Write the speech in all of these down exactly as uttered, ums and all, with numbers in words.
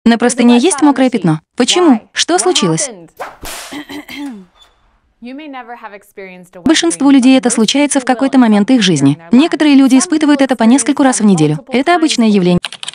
На простыне есть мокрое пятно. Почему? Что случилось? Большинству людей это случается в какой-то момент их жизни. Некоторые люди испытывают это по нескольку раз в неделю. Это обычное явление,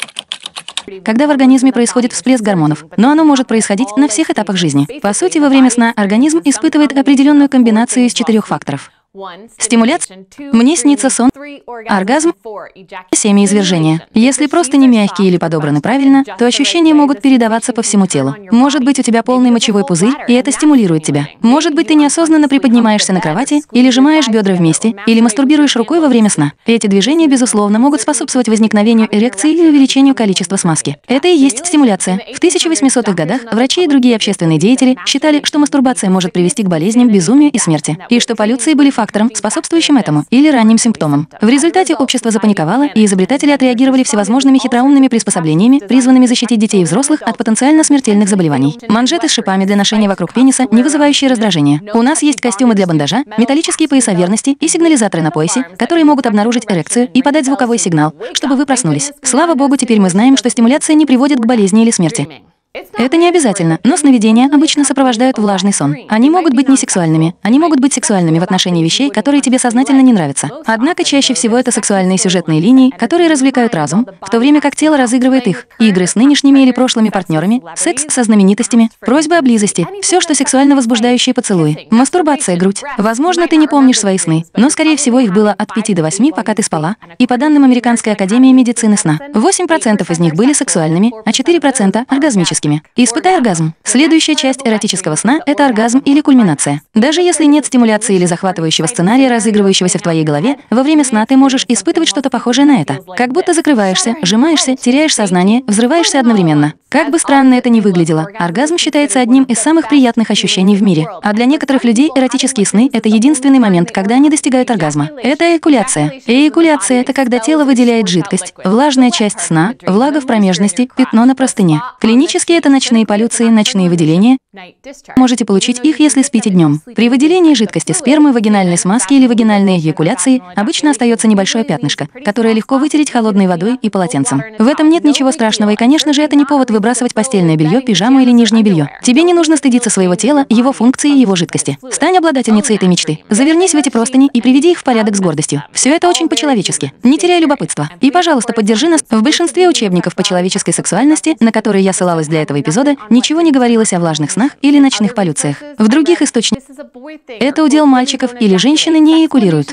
когда в организме происходит всплеск гормонов, но оно может происходить на всех этапах жизни. По сути, во время сна организм испытывает определенную комбинацию из четырех факторов. Стимуляция. Мне снится сон. Оргазм. Семяизвержение. Если просто не мягкие или подобраны правильно, то ощущения могут передаваться по всему телу. Может быть, у тебя полный мочевой пузырь, и это стимулирует тебя. Может быть, ты неосознанно приподнимаешься на кровати, или сжимаешь бедра вместе, или мастурбируешь рукой во время сна. Эти движения, безусловно, могут способствовать возникновению эрекции и увеличению количества смазки. Это и есть стимуляция. В тысяча восьмисотых годах врачи и другие общественные деятели считали, что мастурбация может привести к болезням, безумию и смерти, и что полюции были фактором, способствующим этому, или ранним симптомом. В результате общество запаниковало, и изобретатели отреагировали всевозможными хитроумными приспособлениями, призванными защитить детей и взрослых от потенциально смертельных заболеваний. Манжеты с шипами для ношения вокруг пениса, не вызывающие раздражения. У нас есть костюмы для бандажа, металлические пояса верности и сигнализаторы на поясе, которые могут обнаружить эрекцию и подать звуковой сигнал, чтобы вы проснулись. Слава богу, теперь мы знаем, что стимуляция не приводит к болезни или смерти. Это не обязательно, но сновидения обычно сопровождают влажный сон. Они могут быть не сексуальными, они могут быть сексуальными в отношении вещей, которые тебе сознательно не нравятся. Однако чаще всего это сексуальные сюжетные линии, которые развлекают разум, в то время как тело разыгрывает их. Игры с нынешними или прошлыми партнерами, секс со знаменитостями, просьбы о близости, все, что сексуально возбуждающие поцелуи, мастурбация, грудь. Возможно, ты не помнишь свои сны, но, скорее всего, их было от пяти до восьми, пока ты спала, и по данным Американской академии медицины сна, восемь процентов из них были сексуальными, а четыре процента — оргазмическими. Испытай оргазм. Следующая часть эротического сна — это оргазм или кульминация. Даже если нет стимуляции или захватывающего сценария, разыгрывающегося в твоей голове, во время сна ты можешь испытывать что-то похожее на это. Как будто закрываешься, сжимаешься, теряешь сознание, взрываешься одновременно. Как бы странно это ни выглядело, оргазм считается одним из самых приятных ощущений в мире. А для некоторых людей эротические сны — это единственный момент, когда они достигают оргазма. Это эякуляция. Эякуляция — это когда тело выделяет жидкость, влажная часть сна, влага в промежности, пятно на простыне. Клинически это ночные полюции, ночные выделения. Можете получить их, если спите днем. При выделении жидкости спермы, вагинальной смазки или вагинальной эякуляции обычно остается небольшое пятнышко, которое легко вытереть холодной водой и полотенцем. В этом нет ничего страшного, и, конечно же, это не повод выбрасывать постельное белье, пижаму или нижнее белье. Тебе не нужно стыдиться своего тела, его функции и его жидкости. Стань обладательницей этой мечты. Завернись в эти простыни и приведи их в порядок с гордостью. Все это очень по-человечески. Не теряй любопытства. И, пожалуйста, поддержи нас. В большинстве учебников по человеческой сексуальности, на которые я ссылалась для этого эпизода, ничего не говорилось о влажных снах или ночных полюциях. В других источниках это удел мальчиков или женщины не эякулируют.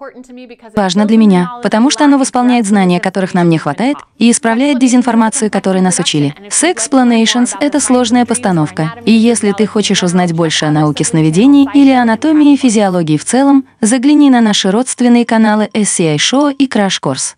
Важно для меня, потому что оно восполняет знания, которых нам не хватает, и исправляет дезинформацию, которой нас учили. Sexplanations — это сложная постановка. И если ты хочешь узнать больше о науке сновидений или анатомии и физиологии в целом, загляни на наши родственные каналы эс си ай Show и Crash Course.